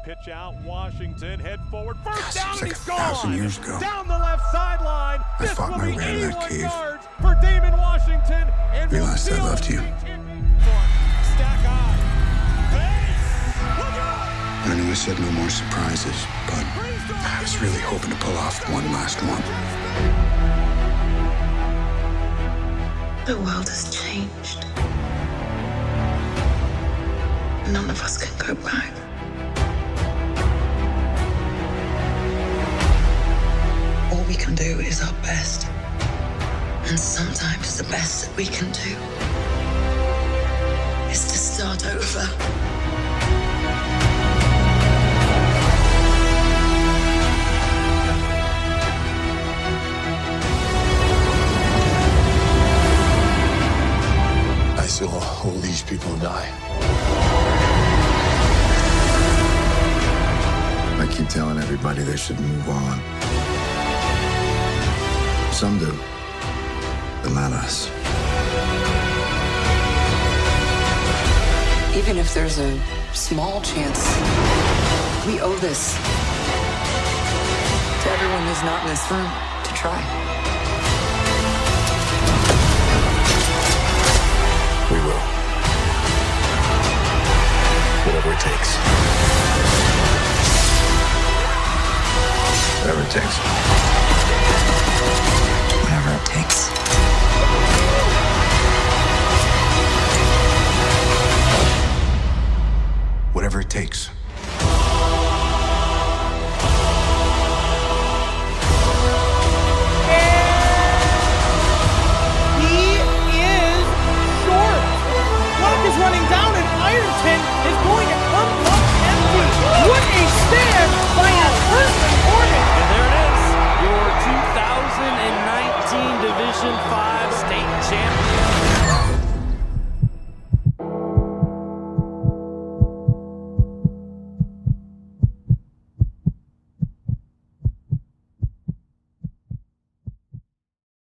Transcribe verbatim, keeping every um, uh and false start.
pitch out. Washington head forward. First down, seems and like he's a thousand gone. years ago. Down the left sideline. I This fought will my be way out of that eighty-one cave. yards for Damon Washington. And we'll Realized I seal loved you. Stack eye. Base. Look out. I knew I said no more surprises, but I was really hoping to pull off one last one. The world has changed. None of us can go back. All we can do is our best. And sometimes the best that we can do is to start over. I saw all these people die. I keep telling everybody they should move on. Some do, but not us. Even if there's a small chance, we owe this to everyone who's not in this room to try. We will. Whatever it takes. Whatever it takes. Whatever it takes. Whatever it takes.